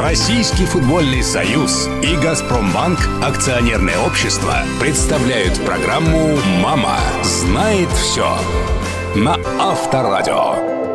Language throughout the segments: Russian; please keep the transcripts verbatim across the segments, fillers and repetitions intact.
Российский футбольный союз и «Газпромбанк» акционерное общество представляют программу «Мама знает все» на Авторадио.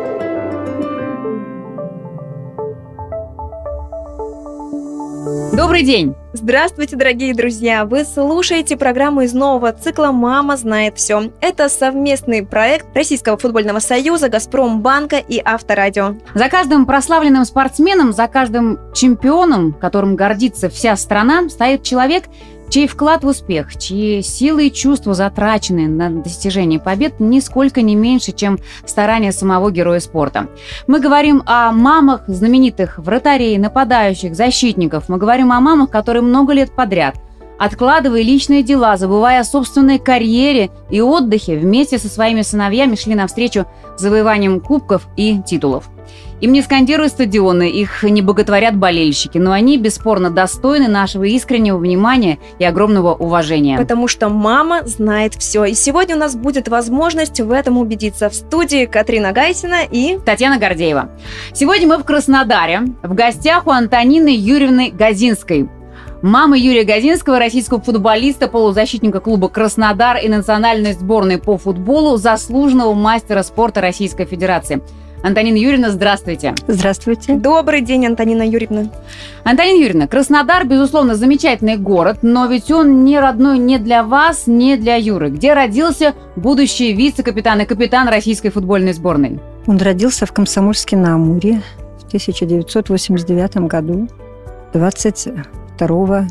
Добрый день! Здравствуйте, дорогие друзья! Вы слушаете программу из нового цикла «Мама знает все». Это совместный проект Российского футбольного союза, «Газпромбанка» и Авторадио. За каждым прославленным спортсменом, за каждым чемпионом, которым гордится вся страна, стоит человек, чей вклад в успех, чьи силы и чувства затрачены на достижение побед нисколько не меньше, чем старания самого героя спорта. Мы говорим о мамах знаменитых вратарей, нападающих, защитников. Мы говорим о мамах, которые много лет подряд, откладывая личные дела, забывая о собственной карьере и отдыхе, вместе со своими сыновьями шли навстречу завоеванием кубков и титулов. Им не скандируют стадионы, их не боготворят болельщики, но они бесспорно достойны нашего искреннего внимания и огромного уважения. Потому что мама знает все. И сегодня у нас будет возможность в этом убедиться. В студии Катрина Гайсина и Татьяна Гордеева. Сегодня мы в Краснодаре, в гостях у Антонины Юрьевны Газинской. Мама Юрия Газинского, российского футболиста, полузащитника клуба «Краснодар» и национальной сборной по футболу, заслуженного мастера спорта Российской Федерации. Антонина Юрьевна, здравствуйте. Здравствуйте. Добрый день, Антонина Юрьевна. Антонина Юрьевна, Краснодар, безусловно, замечательный город, но ведь он не родной ни для вас, ни для Юры. Где родился будущий вице-капитан и капитан российской футбольной сборной? Он родился в Комсомольске-на-Амуре в тысяча девятьсот восемьдесят девятом году, двадцать второго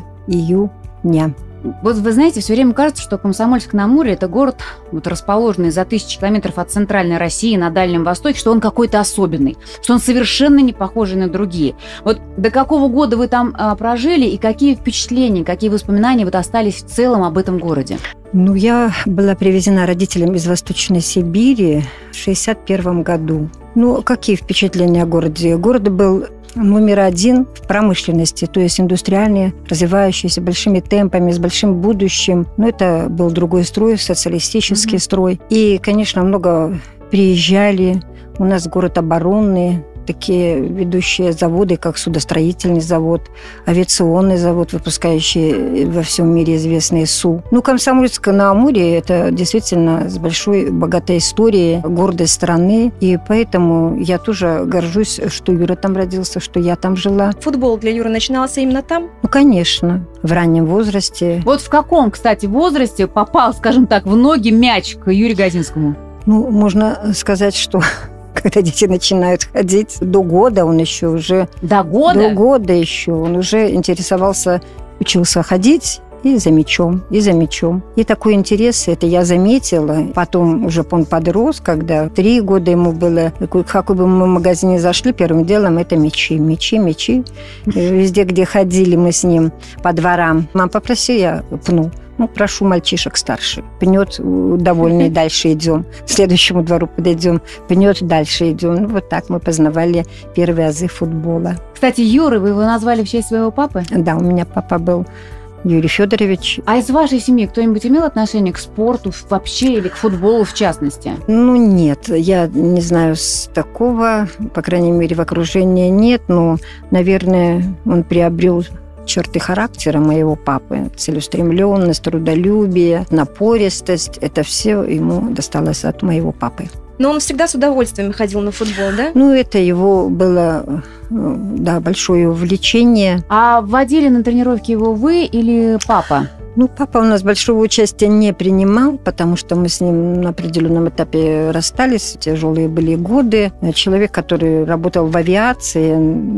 июня. Вот вы знаете, все время кажется, что Комсомольск-на-Амуре – это город, вот, расположенный за тысячи километров от центральной России на Дальнем Востоке, что он какой-то особенный, что он совершенно не похожий на другие. Вот до какого года вы там а, прожили и какие впечатления, какие воспоминания вот остались в целом об этом городе? Ну, я была привезена родителям из Восточной Сибири в шестьдесят первом году. Ну, какие впечатления о городе? Город был номер один в промышленности, то есть индустриальный, развивающийся большими темпами, с большим будущим. Но это был другой строй, социалистический mm-hmm. строй. И, конечно, много приезжали. У нас город оборонный, такие ведущие заводы, как судостроительный завод, авиационный завод, выпускающий во всем мире известный СУ. Ну, Комсомольск-на-Амуре – это действительно с большой, богатой историей, гордость страны. И поэтому я тоже горжусь, что Юра там родился, что я там жила. Футбол для Юры начинался именно там? Ну, конечно, в раннем возрасте. Вот в каком, кстати, возрасте попал, скажем так, в ноги мяч к Юрию Газинскому? Ну, можно сказать, что... Когда дети начинают ходить, до года он еще уже... До года? До года еще. Он уже интересовался, учился ходить и за мячом, и за мячом. И такой интерес, это я заметила. Потом уже он подрос, когда три года ему было. В какой бы мы в магазине зашли, первым делом это мячи, мячи, мячи. Везде, где ходили мы с ним по дворам. Мам, попроси, я пну. Ну, прошу мальчишек старше. Пнет, довольный, дальше идем. К следующему двору подойдем, пнет, дальше идем. Ну, вот так мы познавали первые азы футбола. Кстати, Юра, вы его назвали в честь своего папы? Да, у меня папа был Юрий Федорович. А из вашей семьи кто-нибудь имел отношение к спорту вообще или к футболу в частности? Ну, нет. Я не знаю с такого, по крайней мере, в окружении нет. Но, наверное, он приобрел черты характера моего папы. Целеустремленность, трудолюбие, напористость. Это все ему досталось от моего папы. Но он всегда с удовольствием ходил на футбол, да? Ну, это его было, да, большое увлечение. А водили на тренировки его вы или папа? Ну, папа у нас большого участия не принимал, потому что мы с ним на определенном этапе расстались. Тяжелые были годы. Человек, который работал в авиации,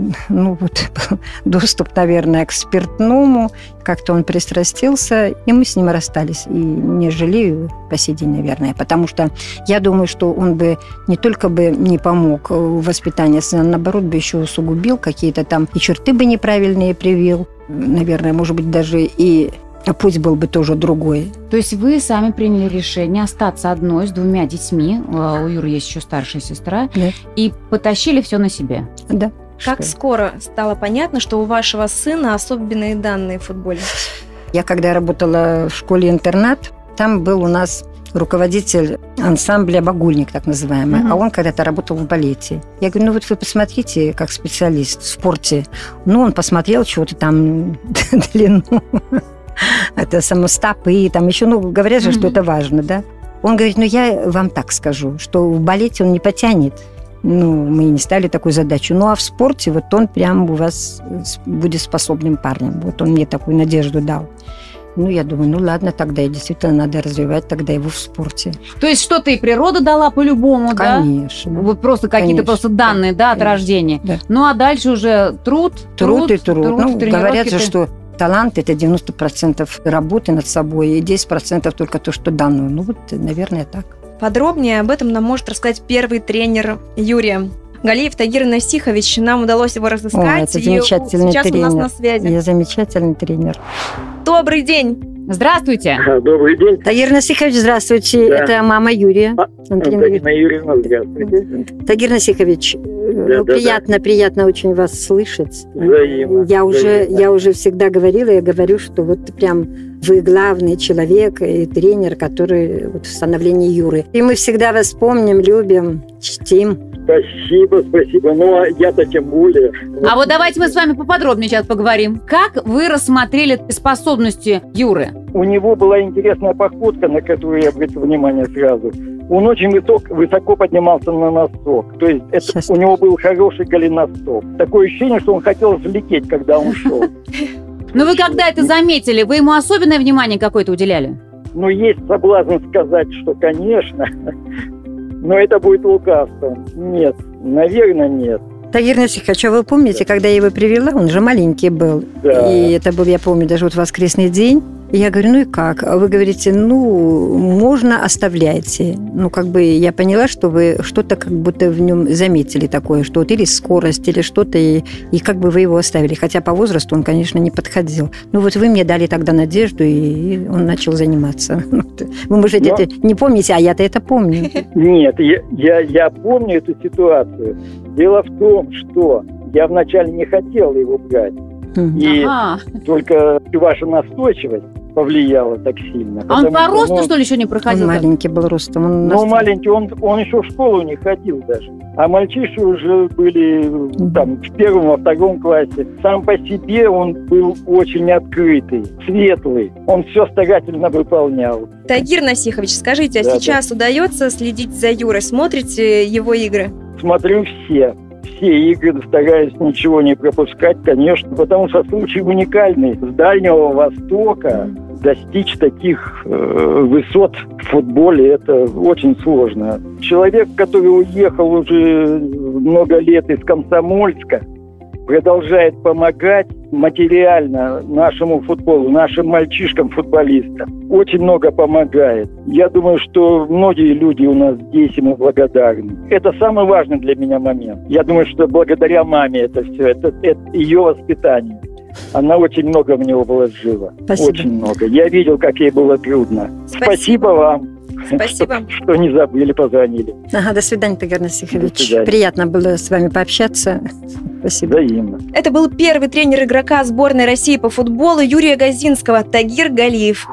ну, вот, доступ, наверное, к спиртному. Как-то он пристрастился, и мы с ним расстались. И не жалею по сей день, наверное, потому что я думаю, что он бы не только бы не помог в воспитании, а наоборот бы еще усугубил, какие-то там и черты бы неправильные привил. Наверное, может быть, даже и а путь был бы тоже другой. То есть вы сами приняли решение остаться одной с двумя детьми, у Юры есть еще старшая сестра, да, и потащили все на себе? Да. Как что? Скоро стало понятно, что у вашего сына особенные данные в футболе? Я когда работала в школе-интернат, там был у нас руководитель ансамбля «Багульник», так называемый, Мгм. а он когда-то работал в балете. Я говорю, ну вот вы посмотрите, как специалист в спорте. Ну, он посмотрел чего-то там, длину, это самостопы, там еще, ну, говорят же, что Мгм. это важно, да. Он говорит, ну, я вам так скажу, что в балете он не потянет. Ну, мы не ставили такую задачу. Ну, а в спорте вот он прям у вас с- будет способным парнем. Вот он мне такую надежду дал. Ну, я думаю, ну, ладно, тогда и действительно надо развивать тогда его в спорте. То есть что-то и природа дала по-любому, да? Конечно. Вот просто какие-то Конечно. просто данные, да, от Конечно. рождения. Да. Ну, а дальше уже труд, Труд и труд. Ну, тренировки, говорят же, ты- что талант – это девяносто процентов работы над собой, и десять процентов только то, что дано. Ну, вот, наверное, так. Подробнее об этом нам может рассказать первый тренер Юрия. Галиев Тагир Насихович. Нам удалось его разыскать. О, это и замечательный сейчас у нас тренер. на связи. Я замечательный тренер. Добрый день. Здравствуйте. Добрый день. Тагир Насихович, здравствуйте. Да. Это мама Юрия. А, Антонина Юрьевна. Антонина Юрьевна, здравствуйте. Тагир Насихович, э, Да, ну, да, приятно, приятно очень вас слышать. Взаимно, Я уже, взаимно. я уже всегда говорила, я говорю, что вот прям вы главный человек и тренер, который вот в становлении Юры. И мы всегда вас помним, любим, чтим. Спасибо, спасибо. Ну, а я-то тем более. А вот давайте мы с вами поподробнее сейчас поговорим. Как вы рассмотрели способности Юры? У него была интересная походка, на которую я обратил внимание сразу. Он очень высок, высоко поднимался на носок. То есть это, Сейчас. у него был хороший голеностоп. Такое ощущение, что он хотел взлететь, когда он шел. Ну, вы когда это заметили? Вы ему особенное внимание какое-то уделяли? Но есть соблазн сказать, что, конечно, но это будет лукавством. Нет, наверное, нет. Тагир Насихович, а вы помните, когда я его привела, он же маленький был. Да. И это был, я помню, даже вот воскресный день. И я говорю, ну и как? А вы говорите, ну, можно, оставляйте. Ну, как бы я поняла, что вы что-то как будто в нем заметили такое, что вот или скорость, или что-то, и, и как бы вы его оставили. Хотя по возрасту он, конечно, не подходил. Ну, вот вы мне дали тогда надежду, и он начал заниматься. Вы, может, Но- это не помните, а я-то это помню. Нет, я, я, я помню эту ситуацию. Дело в том, что я вначале не хотел его брать. И Ага. только ваша настойчивость повлияла так сильно. А он потому по что, росту, ну, что ли, еще не Он проходил? маленький был ростом. Он Ну, нас- маленький, он, он еще в школу не ходил даже. А мальчиши уже были там в первом, во втором классе. Сам по себе он был очень открытый, светлый. Он все старательно выполнял. Тагир Насихович, скажите, а Да, сейчас удается следить за Юрой? Смотрите его игры? Смотрю все. Все игры, стараюсь ничего не пропускать, конечно, потому что случай уникальный. С Дальнего Востока достичь таких э, высот в футболе, это очень сложно. Человек, который уехал уже много лет из Комсомольска, продолжает помогать материально нашему футболу, нашим мальчишкам-футболистам. Очень много помогает. Я думаю, что многие люди у нас здесь ему благодарны. Это самый важный для меня момент. Я думаю, что благодаря маме это все, это, это ее воспитание. Она очень много в него вложила. Спасибо. Очень много. Я видел, как ей было трудно. Спасибо. Спасибо вам. Спасибо. Что, что не забыли, позвонили. Ага, до свидания, Тагир Насихович. До свидания. Приятно было с вами пообщаться. Спасибо. Взаимно. Это был первый тренер игрока сборной России по футболу Юрия Газинского, Тагир Галиев.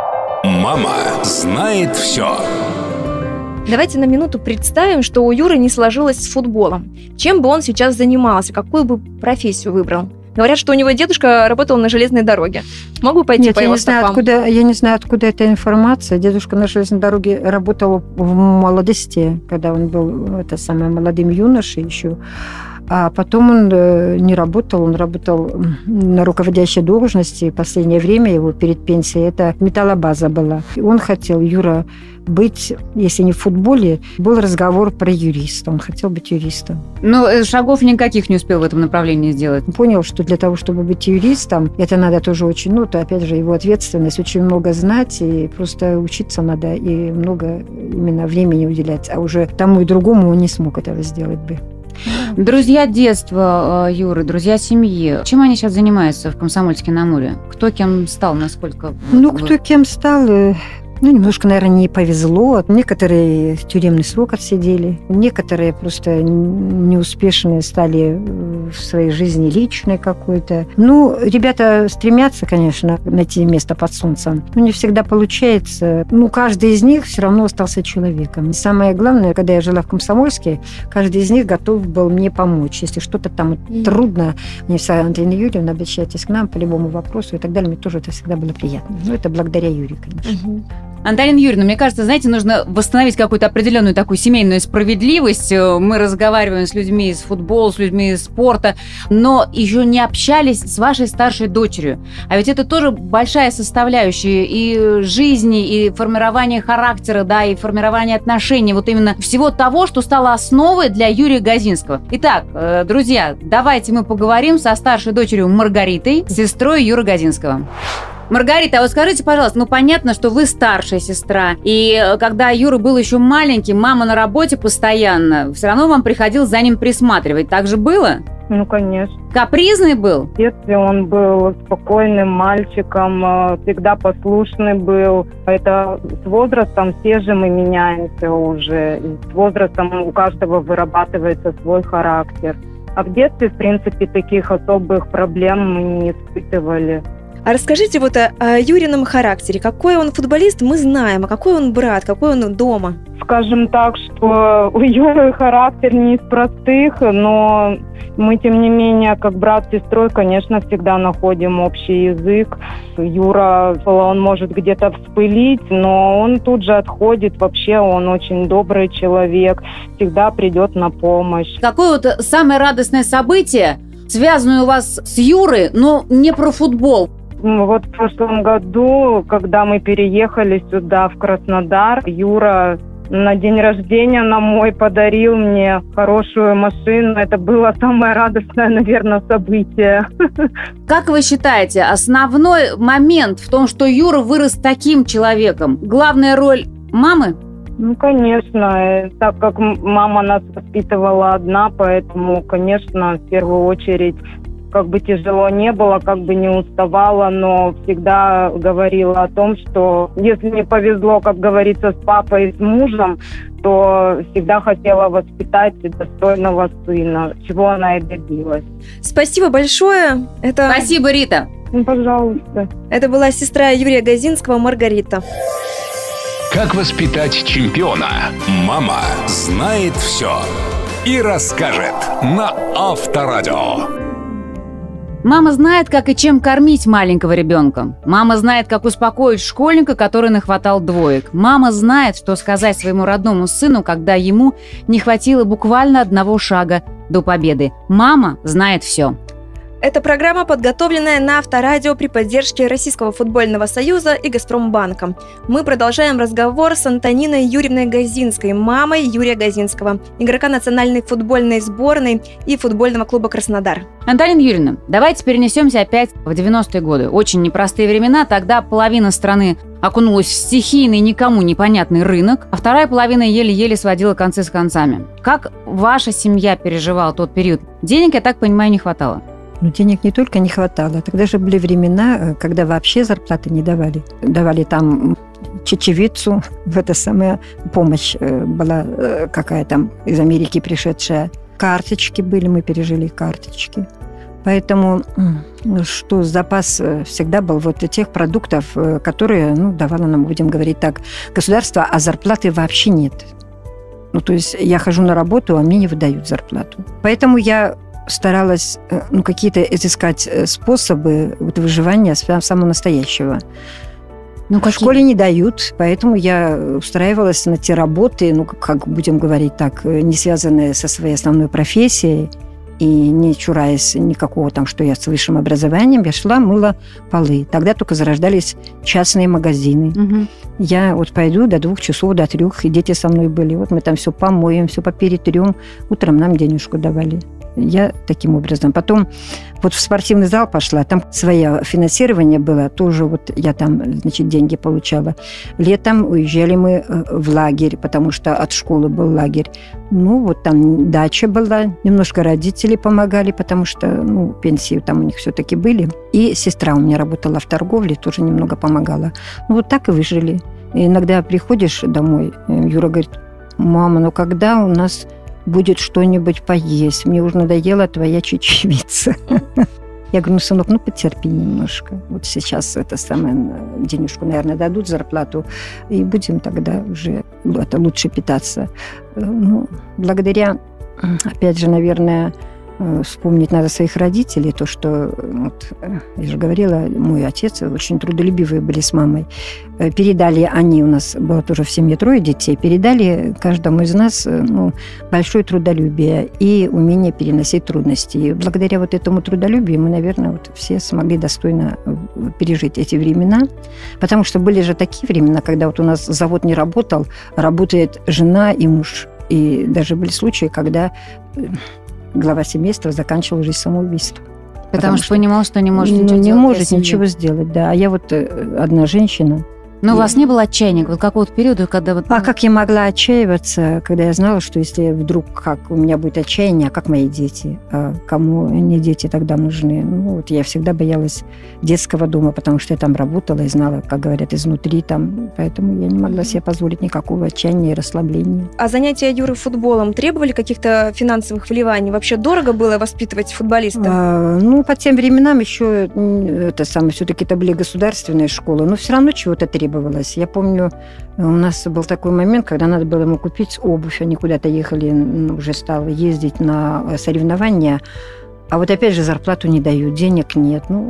Мама знает все. Давайте на минуту представим, что у Юры не сложилось с футболом. Чем бы он сейчас занимался, какую бы профессию выбрал? Говорят, что у него дедушка работал на железной дороге. Могу пойти Нет, по я его не, знаю, стопам? откуда, я не знаю, откуда эта информация. Дедушка на железной дороге работал в молодости, когда он был это самое, молодым юношей еще. А потом он э, не работал, он работал на руководящей должности. Последнее время его перед пенсией это металлобаза была. И он хотел, Юра, быть, если не в футболе, был разговор про юриста. Он хотел быть юристом. Ну, э, шагов никаких не успел в этом направлении сделать. Он понял, что для того, чтобы быть юристом, это надо тоже очень, ну, то, опять же, его ответственность, очень много знать, и просто учиться надо, и много именно времени уделять. А уже тому и другому он не смог этого сделать бы. Друзья детства э, Юры, друзья семьи. Чем они сейчас занимаются в Комсомольске-на-Амуре? Кто кем стал, насколько? Ну, вот, кто кем стал, э, ну, немножко, наверное, не повезло. Некоторые тюремный срок отсидели, некоторые просто неуспешные стали в своей жизни личной какой-то. Ну, ребята стремятся, конечно, найти место под солнцем, но не всегда получается. Ну, каждый из них все равно остался человеком. И самое главное, когда я жила в Комсомольске, каждый из них готов был мне помочь. Если что-то там mm. трудно, они всегда: Антонина Юрьевна, обращайтесь к нам по любому вопросу и так далее. Мне тоже это всегда было приятно. Ну, это благодаря Юрию, конечно. Mm-hmm. Антонина Юрьевна, мне кажется, знаете, нужно восстановить какую-то определенную такую семейную справедливость. Мы разговариваем с людьми из футбола, с людьми из спорта, но еще не общались с вашей старшей дочерью. А ведь это тоже большая составляющая и жизни, и формирования характера, да, и формирования отношений, вот именно всего того, что стало основой для Юрия Газинского. Итак, друзья, давайте мы поговорим со старшей дочерью Маргаритой, сестрой Юры Газинского. Маргарита, а вот скажите, пожалуйста, ну понятно, что вы старшая сестра, и когда Юра был еще маленький, мама на работе постоянно, все равно вам приходилось за ним присматривать. Так же было? Ну, конечно. Капризный был? В детстве он был спокойным мальчиком, всегда послушный был. Это с возрастом все же мы меняемся уже. С возрастом у каждого вырабатывается свой характер. А в детстве, в принципе, таких особых проблем мы не испытывали. А расскажите вот о, о Юрином характере. Какой он футболист, мы знаем, а какой он брат, какой он дома? Скажем так, что у Юры характер не из простых, но мы, тем не менее, как брат с сестрой, конечно, всегда находим общий язык. Юра, он может где-то вспылить, но он тут же отходит. Вообще он очень добрый человек, всегда придет на помощь. Какое вот самое радостное событие, связанное у вас с Юрой, но не про футбол? Вот в прошлом году, когда мы переехали сюда, в Краснодар, Юра на день рождения на мой подарил мне хорошую машину. Это было самое радостное, наверное, событие. Как вы считаете, основной момент в том, что Юра вырос таким человеком, главная роль мамы? Ну, конечно, так как мама нас воспитывала одна, поэтому, конечно, в первую очередь, как бы тяжело не было, как бы не уставала, но всегда говорила о том, что если не повезло, как говорится, с папой и с мужем, то всегда хотела воспитать достойного сына, чего она и добилась. Спасибо большое. Это... Спасибо, Рита. Ну, пожалуйста. Это была сестра Юрия Газинского, Маргарита. Как воспитать чемпиона? Мама знает все и расскажет на Авторадио. Мама знает, как и чем кормить маленького ребенка. Мама знает, как успокоить школьника, который нахватал двоек. Мама знает, что сказать своему родному сыну, когда ему не хватило буквально одного шага до победы. Мама знает все. Эта программа, подготовленная на Авторадио при поддержке Российского футбольного союза и Газпромбанка. Мы продолжаем разговор с Антониной Юрьевной Газинской, мамой Юрия Газинского, игрока национальной футбольной сборной и футбольного клуба «Краснодар». Антонина Юрьевна, давайте перенесемся опять в девяностые годы. Очень непростые времена. Тогда половина страны окунулась в стихийный, никому непонятный рынок, а вторая половина еле-еле сводила концы с концами. Как ваша семья переживала тот период? Денег, я так понимаю, не хватало. Ну, денег не только не хватало. Тогда же были времена, когда вообще зарплаты не давали. Давали там чечевицу, в это самая помощь была какая там из Америки пришедшая. Карточки были, мы пережили карточки. Поэтому что запас всегда был вот тех продуктов, которые, ну, давало нам, будем говорить так, государство, а зарплаты вообще нет. Ну, то есть я хожу на работу, а мне не выдают зарплату. Поэтому я старалась, ну, какие-то изыскать способы вот выживания самого настоящего. Ну, в школе не дают, поэтому я устраивалась на те работы, ну, как будем говорить так, не связанные со своей основной профессией и не чураясь никакого там, что я с высшим образованием, я шла, мыла полы. Тогда только зарождались частные магазины. Угу. Я вот пойду до двух часов, до трех, и дети со мной были. Вот мы там все помоем, все поперетрем. Утром нам денежку давали. Я таким образом. Потом вот в спортивный зал пошла, там свое финансирование было, тоже вот я там, значит, деньги получала. Летом уезжали мы в лагерь, потому что от школы был лагерь. Ну, вот там дача была, немножко родители помогали, потому что, ну, пенсии там у них все-таки были. И сестра у меня работала в торговле, тоже немного помогала. Ну, вот так и выжили. И иногда приходишь домой, Юра говорит: мама, ну когда у нас будет что-нибудь поесть. Мне уже надоела твоя чечевица. Я говорю, ну, сынок, ну, потерпи немножко. Вот сейчас это самое, денежку, наверное, дадут, зарплату, и будем тогда уже это лучше питаться. Ну, благодаря, опять же, наверное, вспомнить надо своих родителей, то, что, вот, я же говорила, мой отец очень трудолюбивые были с мамой. Передали они, у нас было тоже в семье трое детей, передали каждому из нас, ну, большое трудолюбие и умение переносить трудности. И благодаря вот этому трудолюбию мы, наверное, вот все смогли достойно пережить эти времена, потому что были же такие времена, когда вот у нас завод не работал, работает жена и муж. И даже были случаи, когда глава семейства заканчивал жизнь самоубийством. Потому, Потому что, что понимал, что не может ну, ничего не делать. может ничего сделать, да. А я вот одна женщина. Но и... у вас не было отчаяния вот какого-то периода, когда вот... А как я могла отчаиваться, когда я знала, что если вдруг как у меня будет отчаяние, а как мои дети? А кому они дети тогда нужны? Ну, вот я всегда боялась детского дома, потому что я там работала и знала, как говорят, изнутри там. Поэтому я не могла себе позволить никакого отчаяния и расслабления. А занятия Юры футболом требовали каких-то финансовых вливаний? Вообще дорого было воспитывать футболиста? А, ну, по тем временам еще это самое, все-таки это были государственные школы, но все равно чего-то требовалось. Я помню, у нас был такой момент, когда надо было ему купить обувь. Они куда-то ехали, уже стало ездить на соревнования. А вот опять же зарплату не дают, денег нет. Ну,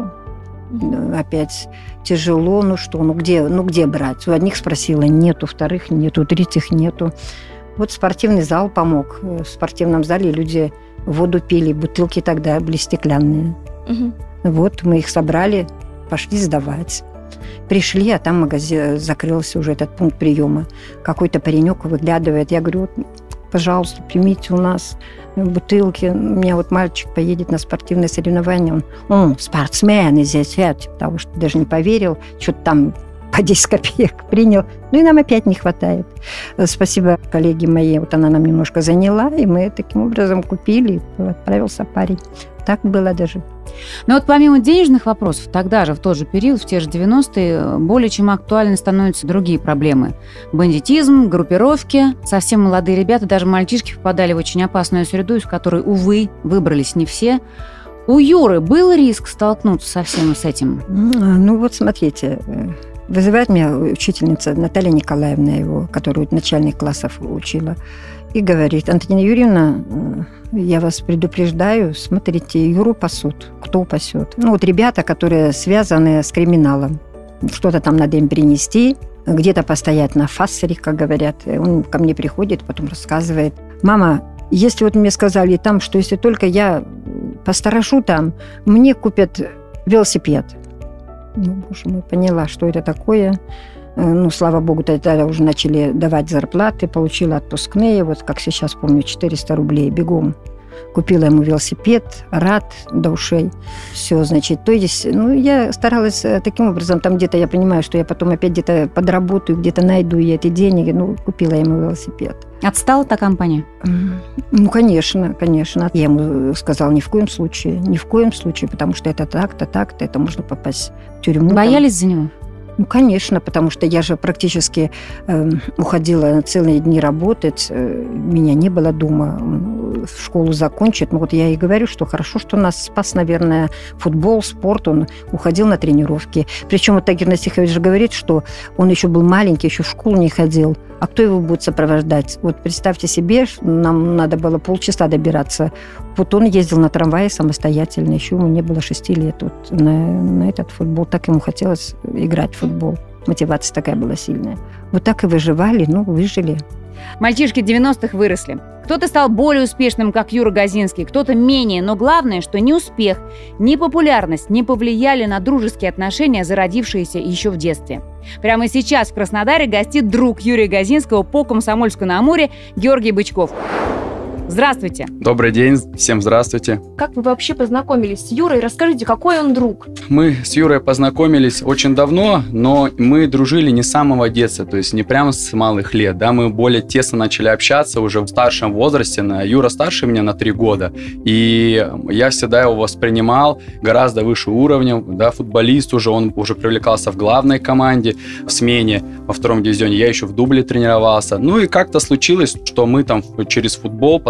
опять тяжело. Ну что, ну где, ну где брать? У одних спросила, нету, вторых нету, третьих нету. Вот спортивный зал помог. В спортивном зале люди воду пили, бутылки тогда были стеклянные. Угу. Вот мы их собрали, пошли сдавать. Пришли, а там магазин закрылся уже, этот пункт приема. Какой-то паренек выглядывает. Я говорю, вот, пожалуйста, примите у нас бутылки. У меня вот мальчик поедет на спортивное соревнование. Он, он спортсмен здесь, я типа, того, что даже не поверил. Что-то там по десять копеек принял. Ну и нам опять не хватает. Спасибо коллеге моей. Вот она нам немножко заняла, и мы таким образом купили. Отправился парень. Так было даже. Но вот помимо денежных вопросов, тогда же, в тот же период, в те же девяностые, более чем актуальны становятся другие проблемы. Бандитизм, группировки. Совсем молодые ребята, даже мальчишки, попадали в очень опасную среду, из которой, увы, выбрались не все. У Юры был риск столкнуться со всем с этим? Ну вот смотрите, вызывает меня учительница Наталья Николаевна, его, которую начальник классов учила, и говорит, Антонина Юрьевна, я вас предупреждаю, смотрите, Юру пасут. Кто пасет? Ну, вот ребята, которые связаны с криминалом. Что-то там надо им принести, где-то постоять на фассере, как говорят. Он ко мне приходит, потом рассказывает. Мама, если вот мне сказали там, что если только я посторошу там, мне купят велосипед. Ну, боже мой, поняла, что это такое. Ну, слава богу, тогда уже начали давать зарплаты, получила отпускные, вот как сейчас помню, четыреста рублей бегом. Купила ему велосипед, рад до ушей. Все, значит, то есть, ну, я старалась таким образом, там где-то я понимаю, что я потом опять где-то подработаю, где-то найду и эти деньги, ну, купила ему велосипед. Отстала та компания? Ну, конечно, конечно. Я ему сказала, ни в коем случае, ни в коем случае, потому что это так-то, так-то, это можно попасть в тюрьму. Боялись там за него? Ну, конечно, потому что я же практически э, уходила целые дни работать, э, меня не было дома, в школу закончит. Ну, вот я и говорю, что хорошо, что нас спас, наверное, футбол, спорт, он уходил на тренировки. Причем вот Тагир Насихович же говорит, что он еще был маленький, еще в школу не ходил. А кто его будет сопровождать? Вот представьте себе, нам надо было полчаса добираться. Вот он ездил на трамвае самостоятельно, еще ему не было шести лет. Вот на, на этот футбол так ему хотелось играть в футбол. Мотивация такая была сильная. Вот так и выживали, ну, выжили. Мальчишки девяностых выросли. Кто-то стал более успешным, как Юра Газинский, кто-то менее. Но главное, что ни успех, ни популярность не повлияли на дружеские отношения, зародившиеся еще в детстве. Прямо сейчас в Краснодаре гостит друг Юрия Газинского по Комсомольску-на-Амуре Георгий Бычков. Здравствуйте. Добрый день, всем здравствуйте. Как вы вообще познакомились с Юрой? Расскажите, какой он друг? Мы с Юрой познакомились очень давно, но мы дружили не с самого детства, то есть не прямо с малых лет. Да, мы более тесно начали общаться уже в старшем возрасте. Юра старше меня на три года, и я всегда его воспринимал гораздо выше уровнем. Да, футболист уже, он уже привлекался в главной команде, в смене во втором дивизионе. Я еще в дубле тренировался. Ну и как-то случилось, что мы там через футбол познакомились.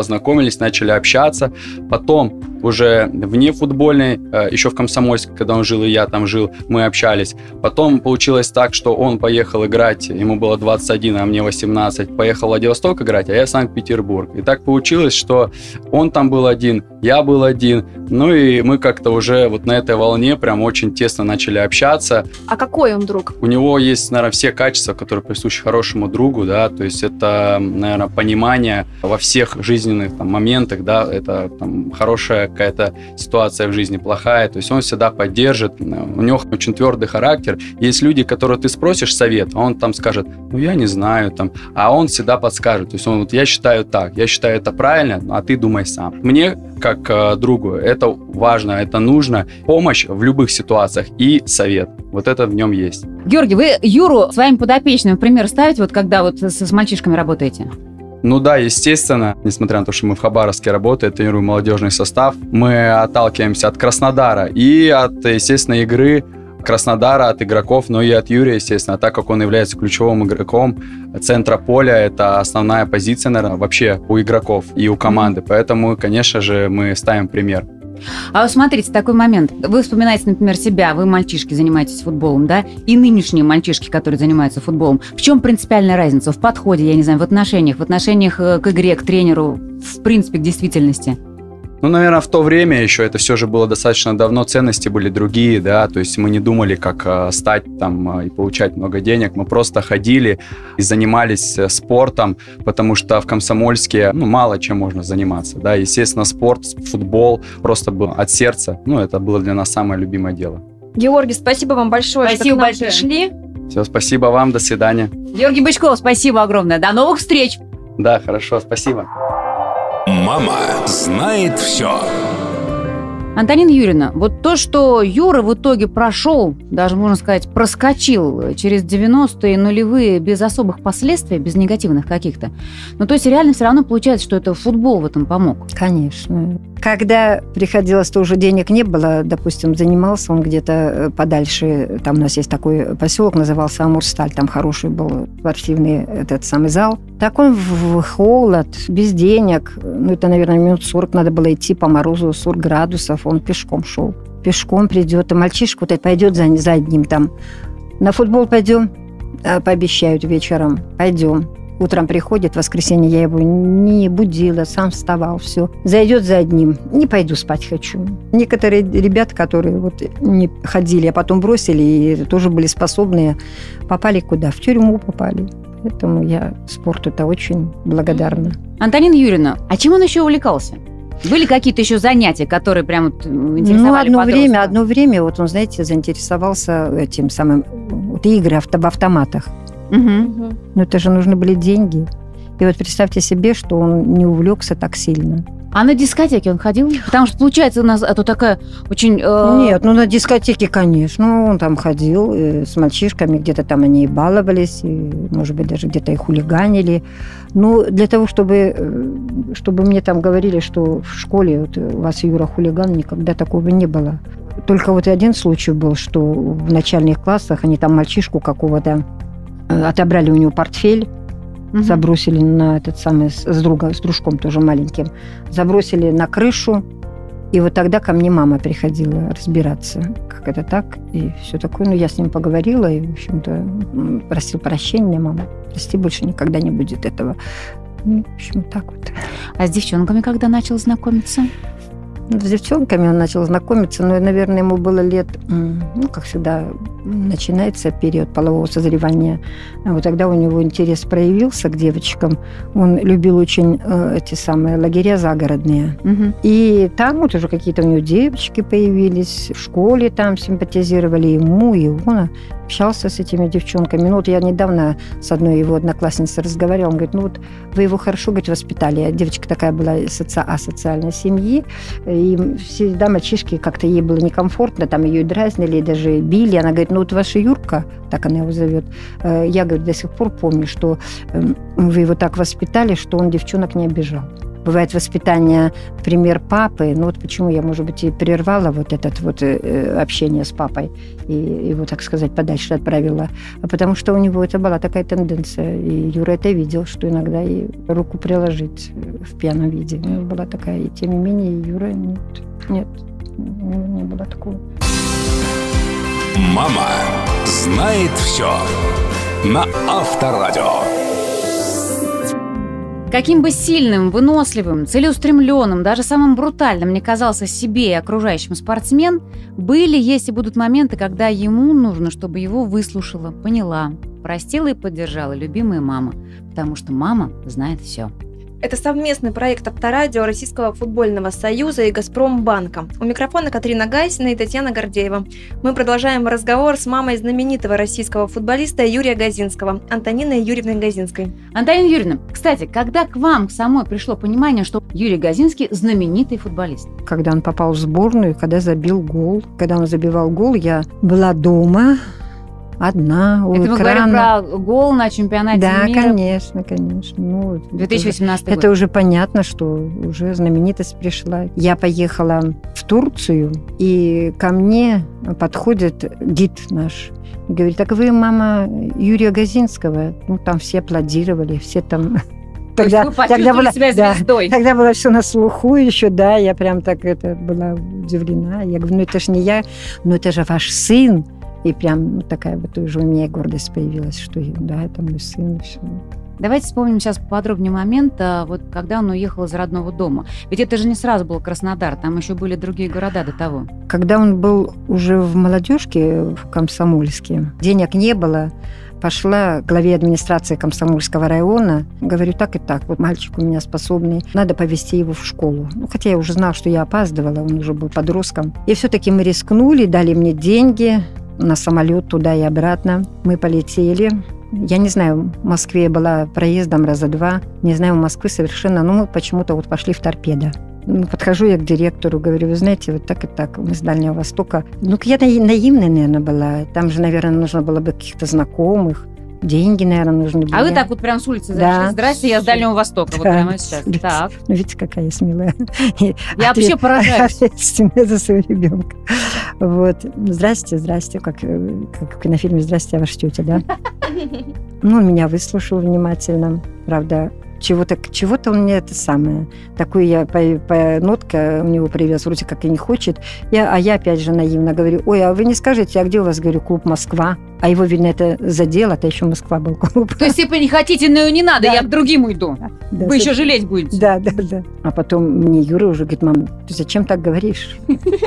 познакомились, начали общаться. Потом уже вне футбольной, еще в Комсомольске, когда он жил и я там жил, мы общались. Потом получилось так, что он поехал играть, ему было двадцать один, а мне восемнадцать, поехал в Владивосток играть, а я в Санкт-Петербург. И так получилось, что он там был один, я был один, ну и мы как-то уже вот на этой волне прям очень тесно начали общаться. А какой он друг? У него есть, наверное, все качества, которые присущи хорошему другу, да, то есть это, наверное, понимание во всех жизненных там моментах, да, это там хорошая какая-то ситуация в жизни, плохая, то есть он всегда поддержит, у него очень твердый характер. Есть люди, которые ты спросишь совет, а он там скажет, ну я не знаю, там, а он всегда подскажет, то есть он вот, я считаю так, я считаю это правильно, а ты думай сам. Мне, как э, другу, это важно, это нужно, помощь в любых ситуациях и совет, вот это в нем есть. Георгий, вы Юру своим подопечным в пример ставите, вот когда вот с, с мальчишками работаете? Ну да, естественно, несмотря на то, что мы в Хабаровске работаем, тренируем молодежный состав, мы отталкиваемся от Краснодара и от, естественно, игры Краснодара, от игроков, но и от Юрия, естественно, так как он является ключевым игроком центра поля, это основная позиция, наверное, вообще у игроков и у команды, поэтому, конечно же, мы ставим пример. А вот смотрите, такой момент. Вы вспоминаете, например, себя, вы, мальчишки, занимаетесь футболом, да, и нынешние мальчишки, которые занимаются футболом. В чем принципиальная разница? В подходе, я не знаю, в отношениях, в отношениях к игре, к тренеру, в принципе, к действительности? Ну, наверное, в то время еще, это все же было достаточно давно, ценности были другие, да, то есть мы не думали, как э, стать там и получать много денег, мы просто ходили и занимались спортом, потому что в Комсомольске, ну, мало чем можно заниматься, да, естественно, спорт, футбол просто был от сердца, ну, это было для нас самое любимое дело. Георгий, спасибо вам большое, спасибо что к нам большое. пришли. Все, спасибо вам, до свидания. Георгий Бычков, спасибо огромное, до новых встреч! Да, хорошо, спасибо. Мама знает все. Антонина Юрьевна, вот то, что Юра в итоге прошел, даже, можно сказать, проскочил через девяностые нулевые без особых последствий, без негативных каких-то, ну, то есть реально все равно получается, что это футбол в этом помог. Конечно. Когда приходилось, то уже денег не было, допустим, занимался он где-то подальше, там у нас есть такой поселок, назывался Амурсталь, там хороший был спортивный этот самый зал. Так он в холод, без денег, ну, это, наверное, минут сорок надо было идти по морозу, сорок градусов, он пешком шел. Пешком придет, а мальчишка вот пойдет за, за одним там. На футбол пойдем, пообещают вечером, пойдем. Утром приходит, в воскресенье я его не будила, сам вставал, все. Зайдет за одним, не пойду спать хочу. Некоторые ребята, которые вот не ходили, а потом бросили, и тоже были способные, попали куда? В тюрьму попали. Поэтому я спорту-то очень благодарна. Антонина Юрьевна, а чем он еще увлекался? Были какие-то еще занятия, которые прям интересовали Ну, одно подростка? время, одно время, вот он, знаете, заинтересовался этим самым, вот игры авто, в автоматах. Угу. Но это же нужны были деньги. И вот представьте себе, что он не увлекся так сильно. А на дискотеке он ходил? Потому что, получается, у нас это такая очень... Э... Нет, ну на дискотеке, конечно. Он там ходил э, с мальчишками, где-то там они и баловались, и, может быть, даже где-то и хулиганили. Ну, для того, чтобы, э, чтобы мне там говорили, что в школе вот, у вас Юра хулиган, никогда такого не было. Только вот один случай был, что в начальных классах они там мальчишку какого-то э, отобрали у него портфель, угу. Забросили на этот самый, с, друга, с дружком тоже маленьким, забросили на крышу, и вот тогда ко мне мама приходила разбираться, как это так, и все такое. Ну, я с ним поговорила, и, в общем-то, просил прощения, мама, прости, больше никогда не будет этого. Ну, в общем, так вот. А с девчонками когда начал знакомиться? С девчонками он начал знакомиться, но, наверное, ему было лет, ну, как всегда, начинается период полового созревания. Вот тогда у него интерес проявился к девочкам. Он любил очень э, эти самые лагеря загородные. Угу. И там вот уже какие-то у него девочки появились, в школе там симпатизировали ему, и он общался с этими девчонками. Ну, вот я недавно с одной его одноклассницей разговаривала, он говорит, ну, вот вы его хорошо, говорит, воспитали. Девочка такая была соци... асоциальной семьи, и всегда мальчишки, как-то ей было некомфортно, там ее и дразнили, и даже били. Она говорит, ну, вот ваша Юрка, так она его зовет, я, говорит, до сих пор помню, что вы его так воспитали, что он девчонок не обижал. бывает воспитание, пример папы. Ну вот почему я, может быть, и прервала вот это вот э, общение с папой и его, так сказать, подальше отправила. А потому что у него это была такая тенденция. И Юра это видел, что иногда и руку приложить в пьяном виде. У него была такая. И тем не менее Юра нет, нет, не было такого. Мама знает все на Авторадио. Каким бы сильным, выносливым, целеустремленным, даже самым брутальным не казался себе и окружающим спортсмен, были, есть и будут моменты, когда ему нужно, чтобы его выслушала, поняла, простила и поддержала любимая мама, потому что мама знает все. Это совместный проект Авторадио, Российского футбольного союза и Газпромбанка. У микрофона Катерина Гайсина и Татьяна Гордеева. Мы продолжаем разговор с мамой знаменитого российского футболиста Юрия Газинского, Антониной Юрьевной Газинской. Антонина Юрьевна, кстати, когда к вам самой пришло понимание, что Юрий Газинский знаменитый футболист? Когда он попал в сборную, когда забил гол. Когда он забивал гол, я была дома, одна, у Это мы экрана. говорим про гол на чемпионате да, мира. Да, конечно, конечно. Ну, две тысячи восемнадцатый это, год. Это уже понятно, что уже знаменитость пришла. Я поехала в Турцию, и ко мне подходит гид наш. И говорит, так вы мама Юрия Газинского? Ну, там все аплодировали, все там... Тогда, вы тогда была, себя звездой. Да, тогда было все на слуху еще, да, я прям так это была удивлена. Я говорю, ну это же не я, но это же ваш сын. И прям ну, такая вот уже у меня гордость появилась, что да, это мой сын. Все. Давайте вспомним сейчас поподробнее момент, вот когда он уехал из родного дома. Ведь это же не сразу был Краснодар, там еще были другие города до того. Когда он был уже в молодежке, в Комсомольске, денег не было, пошла к главе администрации Комсомольского района, говорю, так и так, вот мальчик у меня способный, надо повезти его в школу. Ну, хотя я уже знала, что я опаздывала, он уже был подростком. И все-таки мы рискнули, дали мне деньги на самолет туда и обратно. Мы полетели. Я не знаю, в Москве я была проездом раза два, не знаю, в Москвы совершенно, но мы почему-то вот пошли в Торпедо. Подхожу я к директору, говорю, вы знаете, вот так и так, мы с Дальнего Востока. Ну, я наивная, наверное, была. Там же, наверное, нужно было бы каких-то знакомых. Деньги, наверное, нужны были. А вы так вот прям с улицы зашли? Да. Здрасте, я с Дальнего Востока, да. Вот прямо сейчас. Так. Ну, видите, какая я смелая. Я вообще поражаюсь. Ответственная за своего ребенка. Вот. Здрасте, здрасте, как, как в кинофильме «Здрасте, я ваша тетя», да? Ну, он меня выслушал внимательно, правда. Чего-то, чего-то он мне это самое. Такую я по, по нотка у него привез, вроде как и не хочет. Я, а я опять же наивно говорю, ой, а вы не скажете, а где у вас, говорю, клуб «Москва»? А его, видно, это задело, это еще Москва был клуб. То есть, если вы не хотите, но не надо, да. Я к другим уйду. Да, вы еще жалеть будете. Да, да, да. А потом мне Юра уже говорит, мам, ты зачем так говоришь?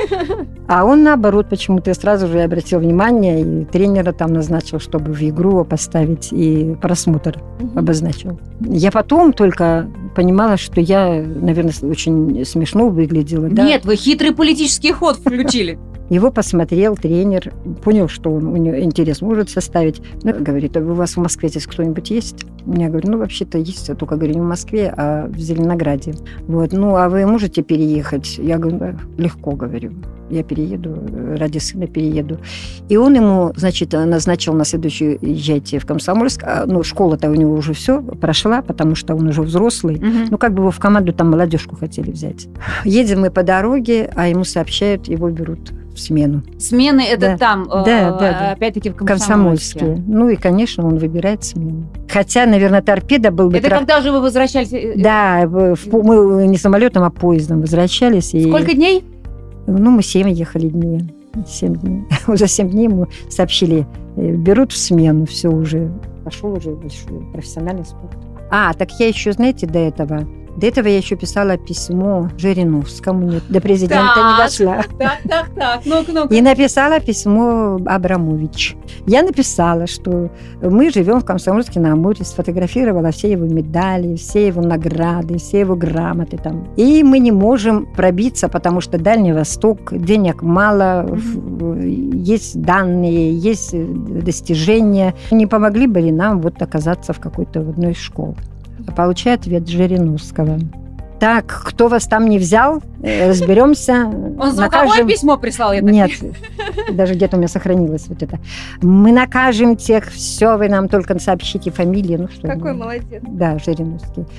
А он, наоборот, почему-то сразу же обратил внимание, и тренера там назначил, чтобы в игру поставить, и просмотр обозначил. Я потом только понимала, что я, наверное, очень смешно выглядела. Нет, да? Вы хитрый политический ход включили. Его посмотрел тренер, понял, что он, у него интерес может составить. Ну, говорит, а у вас в Москве здесь кто-нибудь есть? Я говорю, ну, вообще-то есть, только, говорю, не в Москве, а в Зеленограде. Вот, ну, а вы можете переехать? Я говорю, да, легко, говорю. Я перееду, ради сына перееду. И он ему, значит, назначил на следующую езжайте в Комсомольск. Ну, школа-то у него уже все прошла, потому что он уже взрослый. Угу. Ну, как бы его в команду там молодежку хотели взять. Едем мы по дороге, а ему сообщают, его берут в смену. Смены это да. там, да, э, да, да. опять-таки в Комсомольске. Комсомольске. Ну и, конечно, он выбирает смену. Хотя, наверное, «Торпедо» был бы... Это трак... когда же вы возвращались? Да, в, мы не самолетом, а поездом возвращались. Сколько и... дней? Ну, мы семь ехали дней. Семь дней. За семь дней мы сообщили, берут в смену, все уже. Пошел уже большой профессиональный спорт. А, так я еще, знаете, до этого... До этого я еще писала письмо Жириновскому, нет, до президента так, не дошла. Так, так, так, ну-ка, ну-ка. И написала письмо Абрамович. Я написала, что мы живем в Комсомольске-на-Амуре, сфотографировала все его медали, все его награды, все его грамоты там. И мы не можем пробиться, потому что Дальний Восток, денег мало, mm-hmm. есть данные, есть достижения. Не помогли бы ли нам вот оказаться в какой-то одной из школ? Получаю ответ Жириновского. Так, кто вас там не взял, разберемся. Он звуковое накажем... письмо прислал? Я Нет, даже где-то у меня сохранилось вот это. Мы накажем тех, все, вы нам только сообщите фамилии. Ну, что, Какой ну, молодец. Да, Жириновский.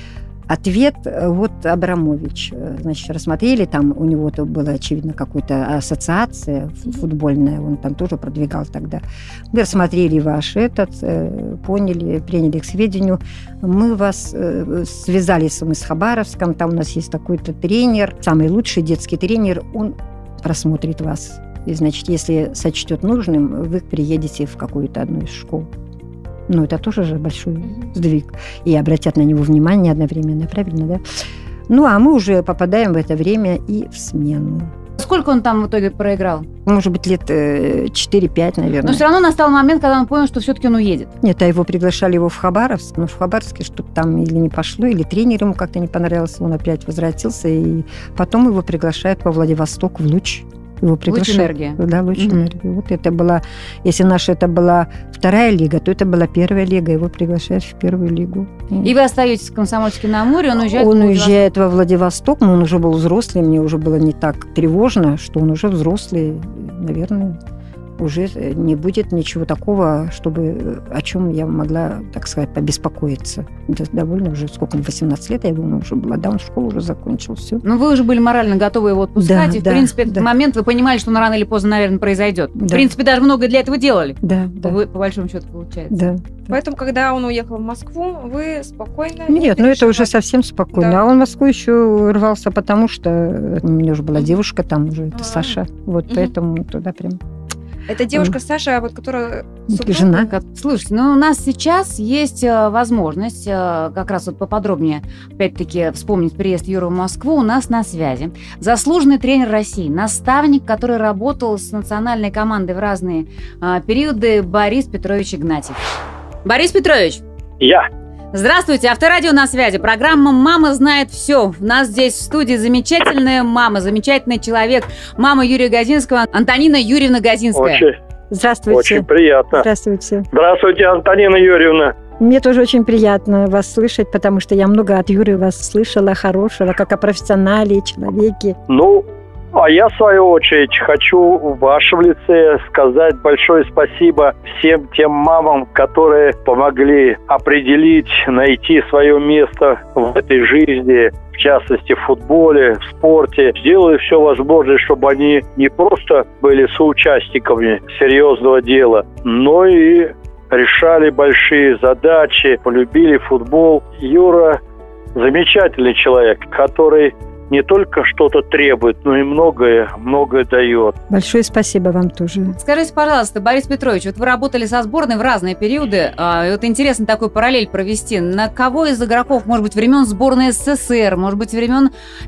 Ответ вот Абрамович. Значит, рассмотрели, там у него-то была, очевидно, какая-то ассоциация футбольная, он там тоже продвигал тогда. Мы рассмотрели ваш этот, поняли, приняли к сведению. Мы вас связались мы с Хабаровском, там у нас есть такой-то тренер, самый лучший детский тренер, он просмотрит вас. И, значит, если сочтет нужным, вы приедете в какую-то одну из школ. Ну, это тоже же большой сдвиг. И обратят на него внимание одновременно, правильно, да? Ну, а мы уже попадаем в это время и в смену. Сколько он там в итоге проиграл? Может быть, лет четыре-пять, наверное. Но все равно настал момент, когда он понял, что все-таки он уедет. Нет, а его приглашали его в Хабаровск. Но в Хабаровске что-то там или не пошло, или тренер ему как-то не понравился. Он опять возвратился. И потом его приглашают во Владивосток, в Луч. Его приглашают. Луч энергия. Да, Луч Mm-hmm. энергия. Вот это была, если наша это была вторая лига, то это была первая лига. Его приглашают в первую лигу. И вы остаетесь в Комсомольске-на-Амуре, он уезжает Он в уезжает во Владивосток, но он уже был взрослый, мне уже было не так тревожно, что он уже взрослый, наверное, уже не будет ничего такого, чтобы о чем я могла, так сказать, побеспокоиться. Это довольно уже, сколько, восемнадцать лет я ему уже была, да, он школу уже закончил, все. Ну, вы уже были морально готовы его отпускать, Да, и, в да, принципе, этот да. момент вы понимали, что он рано или поздно, наверное, произойдет. В Да. принципе, даже многое для этого делали, Да, да, вы, по большому счету, получается. да. Поэтому, когда он уехал в Москву, вы спокойно... Нет, ну это уже переживали? совсем спокойно. Да. А он в Москву еще рвался, потому что у меня уже была девушка там уже, это А. Саша. Вот Мгм. поэтому туда прям... Это девушка Саша, вот которая... супруга? Жена. Как- Слушайте, ну у нас сейчас есть э, возможность э, как раз вот поподробнее, опять-таки, вспомнить приезд Юры в Москву. У нас на связи заслуженный тренер России, наставник, который работал с национальной командой в разные э, периоды, Борис Петрович Игнатьев. Борис Петрович, Я. здравствуйте, Авторадио на связи. Программа «Мама знает все». У нас здесь в студии замечательная мама, замечательный человек, мама Юрия Газинского, Антонина Юрьевна Газинская. Очень, Здравствуйте. очень приятно. Здравствуйте. Здравствуйте, Антонина Юрьевна. Мне тоже очень приятно вас слышать, потому что я много от Юры вас слышала хорошего, как о профессионале, человеке. Ну, а я, в свою очередь, хочу в вашем лице сказать большое спасибо всем тем мамам, которые помогли определить, найти свое место в этой жизни, в частности, в футболе, в спорте. Сделали все возможное, чтобы они не просто были соучастниками серьезного дела, но и решали большие задачи, полюбили футбол. Юра замечательный человек, который не только что-то требует, но и многое, многое дает. Большое спасибо вам тоже. Скажите, пожалуйста, Борис Петрович, вот вы работали со сборной в разные периоды, а, и вот интересно такой параллель провести. На кого из игроков, может быть, времен сборной СССР, может быть, времен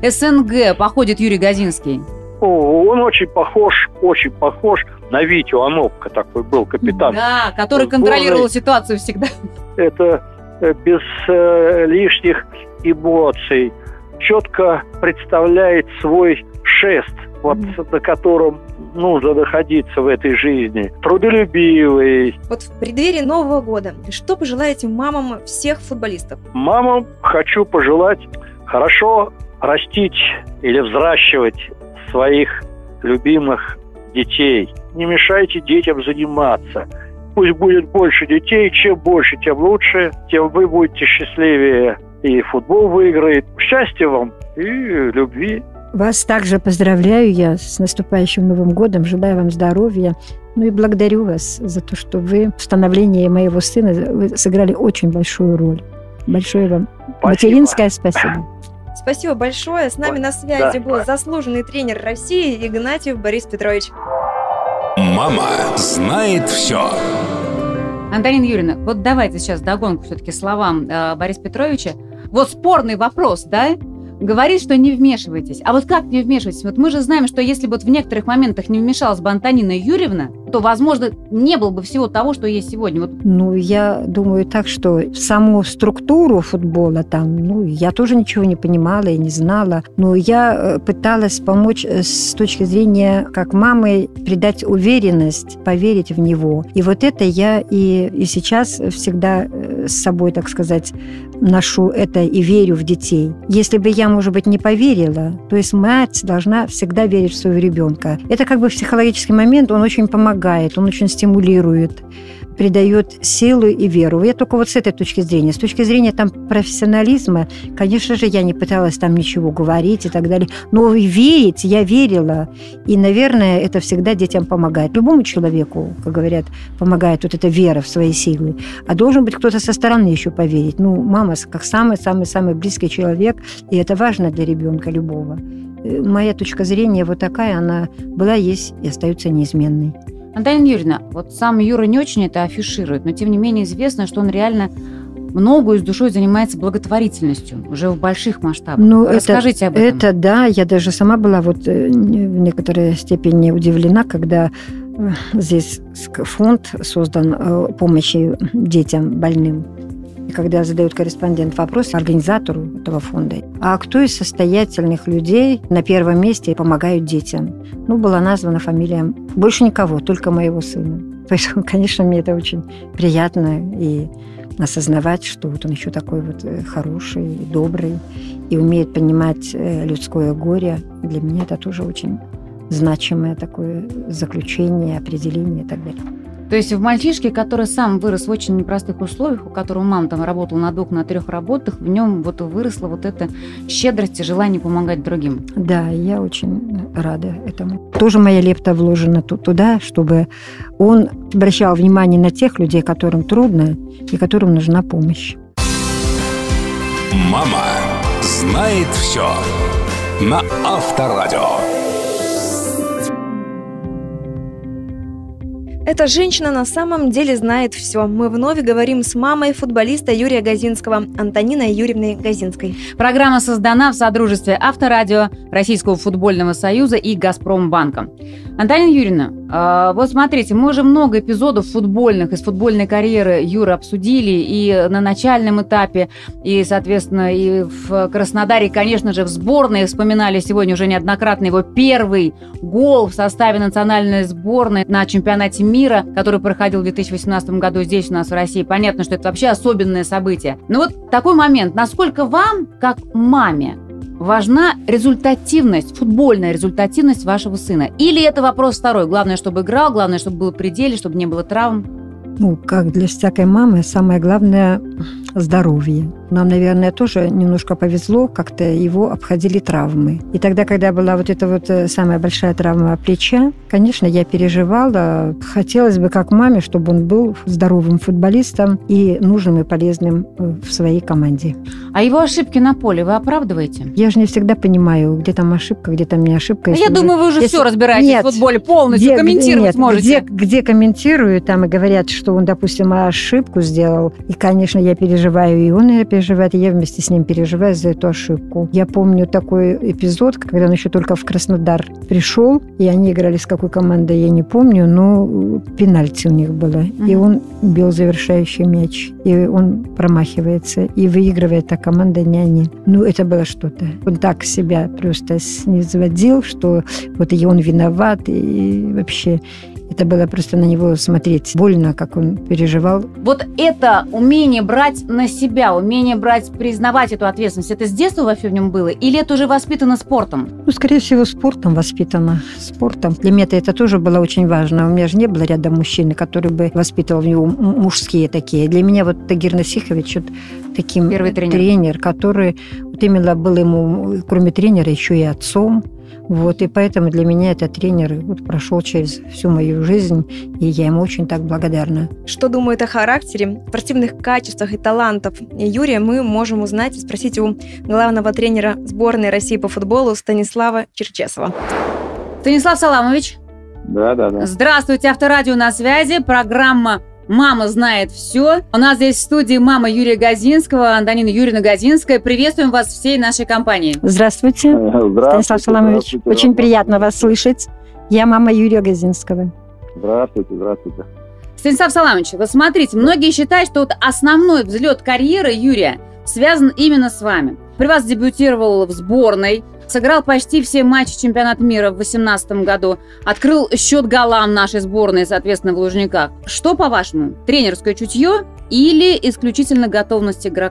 СНГ походит Юрий Газинский? О, он очень похож, очень похож на Витю Анопко, такой был капитан. Да, который сборной. контролировал ситуацию всегда. Это э, без э, лишних эмоций. Четко представляет свой шест, вот, на котором нужно находиться в этой жизни. Трудолюбивый. Вот в преддверии Нового года, что пожелаете мамам всех футболистов? Мамам хочу пожелать хорошо растить или взращивать своих любимых детей. Не мешайте детям заниматься. Пусть будет больше детей. Чем больше, тем лучше. Тем вы будете счастливее. И футбол выиграет. Счастья вам и любви. Вас также поздравляю я с наступающим Новым годом, желаю вам здоровья. Ну и благодарю вас за то, что вы в становлении моего сына вы сыграли очень большую роль. Большое вам Спасибо. материнское спасибо. Спасибо большое. С нами на связи Да. был заслуженный тренер России Игнатьев Борис Петрович. Мама знает все. Антонина Юрьевна, вот давайте сейчас догонку все-таки словам э, Бориса Петровича. Вот спорный вопрос, да? Говорит, что не вмешивайтесь. А вот как не вмешивайтесь? Вот мы же знаем, что если бы вот в некоторых моментах не вмешалась бы Антонина Юрьевна, то, возможно, не было бы всего того, что есть сегодня. Вот. Ну, я думаю так, что саму структуру футбола там, ну, я тоже ничего не понимала и не знала. Но я э, пыталась помочь э, с точки зрения, как мамы, придать уверенность, поверить в него. И вот это я и, и сейчас всегда э, с собой, так сказать, ношу это и верю в детей. Если бы я, может быть, не поверила, то есть мать должна всегда верить в своего ребенка. Это как бы психологический момент, он очень помогает, он очень стимулирует. придает силу и веру. Я только вот с этой точки зрения. С точки зрения там профессионализма, конечно же, я не пыталась там ничего говорить и так далее. Но верить я верила. И, наверное, это всегда детям помогает. Любому человеку, как говорят, помогает вот эта вера в свои силы. А должен быть кто-то со стороны еще поверить. Ну, мама как самый-самый-самый близкий человек, и это важно для ребенка любого. Моя точка зрения вот такая, она была, есть и остается неизменной. Антонина Юрьевна, вот сам Юра не очень это афиширует, но тем не менее известно, что он реально многое с душой занимается благотворительностью, уже в больших масштабах. Ну, расскажите это, об этом. Это да, я даже сама была вот в некоторой степени удивлена, когда здесь фонд создан помощи детям больным. И когда задает корреспондент вопрос организатору этого фонда, а кто из состоятельных людей на первом месте помогают детям? Ну, была названа фамилия больше никого, только моего сына. Поэтому, конечно, мне это очень приятно и осознавать, что вот он еще такой вот хороший, добрый и умеет понимать людское горе. Для меня это тоже очень значимое такое заключение, определение и так далее. То есть в мальчишке, который сам вырос в очень непростых условиях, у которого мама там работала на двух, на трех работах, в нем вот выросла вот эта щедрость и желание помогать другим. Да, я очень рада этому. Тоже моя лепта вложена туда, чтобы он обращал внимание на тех людей, которым трудно и которым нужна помощь. Мама знает все на Авторадио. Эта женщина на самом деле знает все. Мы вновь говорим с мамой футболиста Юрия Газинского, Антониной Юрьевной Газинской. Программа создана в содружестве Авторадио, Российского футбольного союза и Газпромбанка. Антонина Юрьевна, э, вот смотрите, мы уже много эпизодов футбольных из футбольной карьеры Юры обсудили и на начальном этапе, и, соответственно, и в Краснодаре, конечно же, в сборной. Вспоминали сегодня уже неоднократно его первый гол в составе национальной сборной на чемпионате мира, который проходил в две тысячи восемнадцатом году здесь у нас в России. Понятно, что это вообще особенное событие. Но вот такой момент. Насколько вам, как маме, важна результативность, футбольная результативность вашего сына? Или это вопрос второй? Главное, чтобы играл, главное, чтобы был в пределе, чтобы не было травм? Ну, как для всякой мамы, самое главное – здоровье. Нам, наверное, тоже немножко повезло, как-то его обходили травмы. И тогда, когда была вот эта вот самая большая травма плеча, конечно, я переживала. Хотелось бы, как маме, чтобы он был здоровым футболистом и нужным и полезным в своей команде. А его ошибки на поле вы оправдываете? Я же не всегда понимаю, где там ошибка, где там не ошибка. Я думаю, вы уже если... все разбираетесь нет, в футболе, полностью где, комментировать нет, можете. Где, где комментирую, там и говорят, что он, допустим, ошибку сделал. И, конечно, я переживаю, и он, наверное, переживает, и я вместе с ним переживаю за эту ошибку. Я помню такой эпизод, когда он еще только в Краснодар пришел, и они играли с какой командой, я не помню, но пенальти у них было. Mm-hmm. И он бил завершающий мяч, и он промахивается, и выигрывает та команда, не они. Ну, это было что-то. Он так себя просто низводил, что вот и он виноват, и вообще... Это было просто на него смотреть больно, как он переживал. Вот это умение брать на себя, умение брать, признавать эту ответственность, это с детства вообще в нем было? Или это уже воспитано спортом? Ну, скорее всего, спортом воспитано. Спортом. Для меня это тоже было очень важно. У меня же не было рядом мужчины, который бы воспитывал в него мужские такие. Для меня вот Тагир Насихович вот таким первый тренер. тренер, который вот именно был ему, кроме тренера, еще и отцом. Вот, и поэтому для меня этот тренер вот прошел через всю мою жизнь, и я ему очень так благодарна. Что думает о характере, спортивных качествах и талантах Юрия, мы можем узнать и спросить у главного тренера сборной России по футболу Станислава Черчесова. Станислав Саламович. Да, да, да. Здравствуйте, Авторадио на связи, программа «Мама знает все». У нас здесь в студии мама Юрия Газинского, Антонина Юрьевна Газинская. Приветствуем вас всей нашей компании. Здравствуйте, здравствуйте Станислав Саламович. Здравствуйте, очень приятно вас слышать. Я мама Юрия Газинского. Здравствуйте, здравствуйте. Станислав Саламович, вы смотрите, многие считают, что вот основной взлет карьеры Юрия связан именно с вами. При вас дебютировал в сборной, сыграл почти все матчи чемпионата мира в две тысячи восемнадцатом году, открыл счет голам нашей сборной, соответственно, в Лужниках. Что, по-вашему, тренерское чутье или исключительно готовность игрока?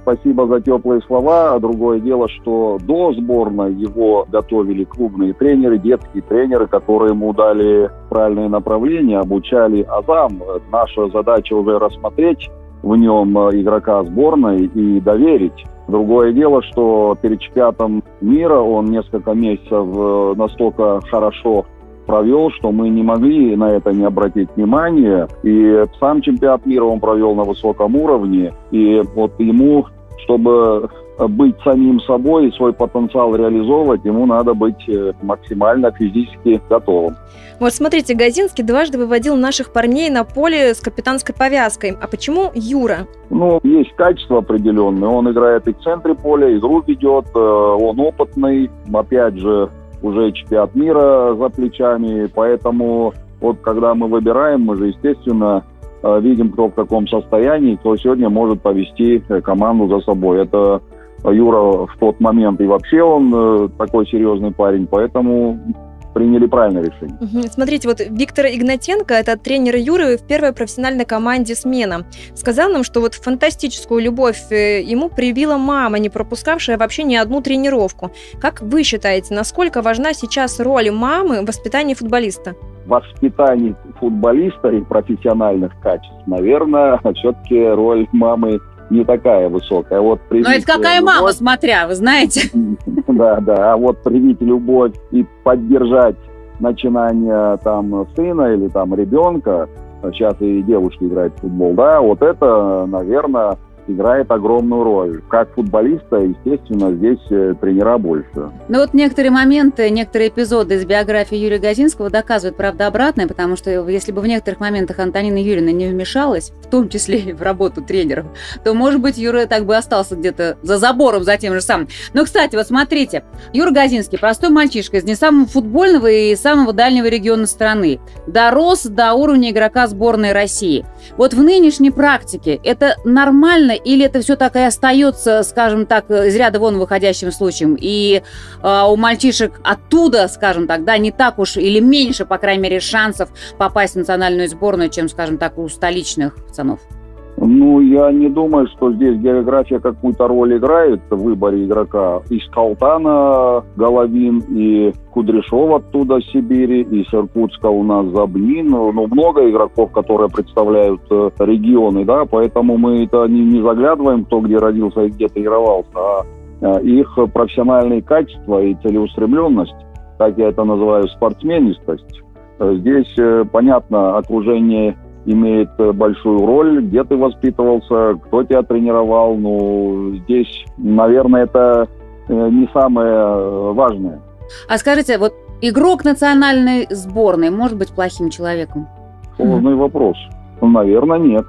спасибо за теплые слова. Другое дело, что до сборной его готовили клубные тренеры, детские тренеры, которые ему дали правильное направление, обучали азам. Наша задача уже рассмотреть в нем игрока сборной и доверить. Другое дело, что перед чемпионатом мира он несколько месяцев настолько хорошо провел, что мы не могли на это не обратить внимания. И сам чемпионат мира он провел на высоком уровне. И вот ему, чтобы быть самим собой и свой потенциал реализовывать, ему надо быть максимально физически готовым. Вот смотрите, Газинский дважды выводил наших парней на поле с капитанской повязкой. А почему Юра? Ну, есть качества определенные. Он играет и в центре поля, игру ведет, он опытный. Опять же, уже чемпионат мира за плечами. Поэтому вот когда мы выбираем, мы же, естественно, видим, кто в каком состоянии, кто сегодня может повести команду за собой. Это Юра в тот момент, и вообще он такой серьезный парень, поэтому приняли правильное решение. Угу. Смотрите, вот Виктор Игнатенко, это тренер Юры в первой профессиональной команде «Смена», сказал нам, что вот фантастическую любовь ему привила мама, не пропускавшая вообще ни одну тренировку. Как вы считаете, насколько важна сейчас роль мамы в воспитании футболиста? В воспитании футболиста и профессиональных качеств, наверное, все-таки роль мамы не такая высокая. Вот Но это какая любовь, мама, смотря, вы знаете. Да, да. А вот привить любовь и поддержать начинание там сына или там ребенка, сейчас и девушки играют в футбол, да, вот это, наверное, играет огромную роль. Как футболиста, естественно, здесь тренера больше. Ну вот некоторые моменты, некоторые эпизоды из биографии Юрия Газинского доказывают, правда, обратное, потому что если бы в некоторых моментах Антонина Юрьевна не вмешалась, в том числе и в работу тренеров, то, может быть, Юра так бы остался где-то за забором, за тем же самым. Но, кстати, вот смотрите, Юра Газинский, простой мальчишка из не самого футбольного и самого дальнего региона страны, дорос до уровня игрока сборной России. Вот в нынешней практике это нормально или это все так и остается, скажем так, из ряда вон выходящим случаем? И э, у мальчишек оттуда, скажем так, да, не так уж или меньше, по крайней мере, шансов попасть в национальную сборную, чем, скажем так, у столичных пацанов? Ну, я не думаю, что здесь география какую-то роль играет в выборе игрока. Из Калтана Головин, и Кудряшов оттуда, с Сибири, и с Иркутска у нас Забнин. Ну, много игроков, которые представляют э, регионы, да, поэтому мы это не, не заглядываем, кто где родился и где тренировался, а э, их профессиональные качества и целеустремленность, как я это называю, спортсменистость. Здесь, э, понятно, окружение имеет большую роль, где ты воспитывался, кто тебя тренировал. Ну, здесь, наверное, это не самое важное. А скажите, вот игрок национальной сборной может быть плохим человеком? Сложный mm-hmm. вопрос. Наверное, нет.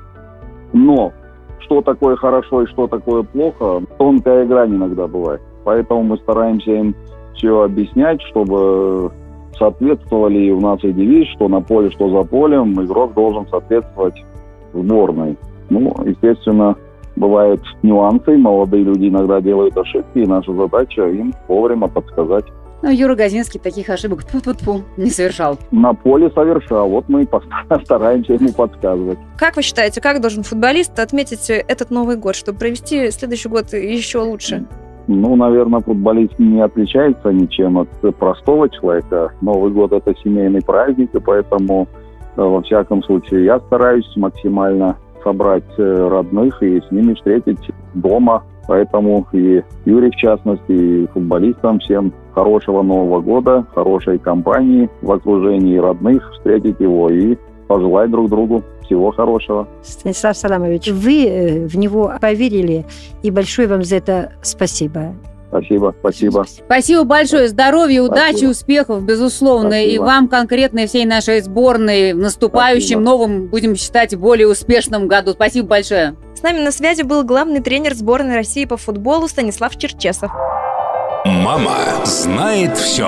Но что такое хорошо и что такое плохо, тонкая грань иногда бывает. Поэтому мы стараемся им все объяснять, чтобы соответствовали, и у нас и девиз, что на поле, что за полем, игрок должен соответствовать сборной. Ну, естественно, бывают нюансы, молодые люди иногда делают ошибки, и наша задача им вовремя подсказать. Ну, Юра Газинский таких ошибок тьфу-тьфу-тьфу, не совершал. На поле совершал, вот мы и стараемся ему подсказывать. Как вы считаете, как должен футболист отметить этот Новый год, чтобы провести следующий год еще лучше? Ну, наверное, футболист не отличается ничем от простого человека. Новый год – это семейный праздник, и поэтому, во всяком случае, я стараюсь максимально собрать родных и с ними встретить дома. Поэтому и Юрий, в частности, и футболистам всем хорошего Нового года, хорошей компании в окружении родных, встретить его и пожелать друг другу всего хорошего. Станислав Саламович, вы в него поверили, и большое вам за это спасибо. Спасибо, спасибо. Спасибо большое. Здоровья, удачи, спасибо. Успехов, безусловно. Спасибо. И вам конкретно, и всей нашей сборной в наступающем, спасибо. Новом, будем считать, более успешном году. Спасибо большое. С нами на связи был главный тренер сборной России по футболу Станислав Черчесов. Мама знает все.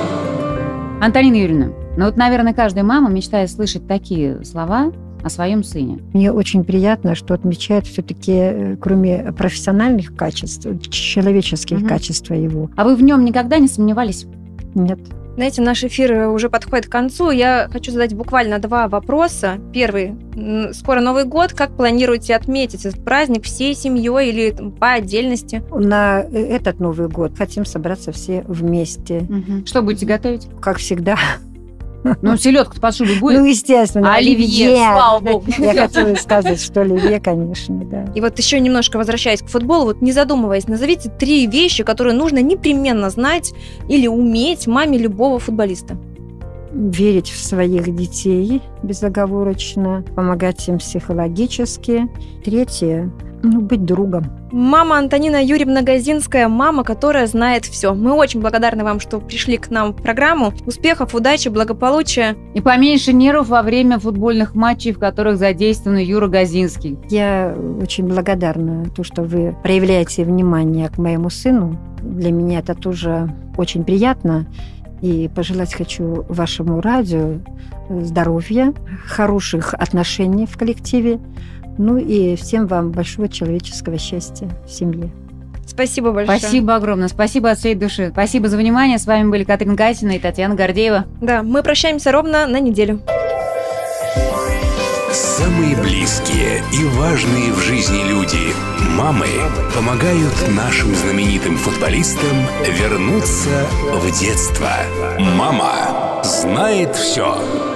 Антонина Юрьевна, ну вот, наверное, каждая мама мечтает слышать такие слова о своем сыне. Мне очень приятно, что отмечают все-таки, кроме профессиональных качеств, человеческих угу. качеств его. А вы в нем никогда не сомневались? Нет. Знаете, наш эфир уже подходит к концу. Я хочу задать буквально два вопроса. Первый. Скоро Новый год. Как планируете отметить этот праздник всей семьей или там, по отдельности? На этот Новый год хотим собраться все вместе. Угу. Что будете готовить? Как всегда. Ну, селедка под шубой будет? Ну, естественно. А оливье, слава богу. Я хотела сказать, что оливье, конечно, да. И вот еще немножко возвращаясь к футболу, вот не задумываясь, назовите три вещи, которые нужно непременно знать или уметь маме любого футболиста. Верить в своих детей безоговорочно, помогать им психологически. Третье, ну, быть другом. Мама Антонина Юрьевна Газинская, мама, которая знает все. Мы очень благодарны вам, что пришли к нам в программу. Успехов, удачи, благополучия. И поменьше нервов во время футбольных матчей, в которых задействован Юра Газинский. Я очень благодарна, то, что вы проявляете внимание к моему сыну. Для меня это тоже очень приятно. И пожелать хочу вашему радио здоровья, хороших отношений в коллективе, ну и всем вам большого человеческого счастья в семье. Спасибо большое. Спасибо огромное, спасибо от всей души. Спасибо за внимание. С вами были Катрин Гайсина и Татьяна Гордеева. Да, мы прощаемся ровно на неделю. Самые близкие и важные в жизни люди, мамы, помогают нашим знаменитым футболистам вернуться в детство. Мама знает все.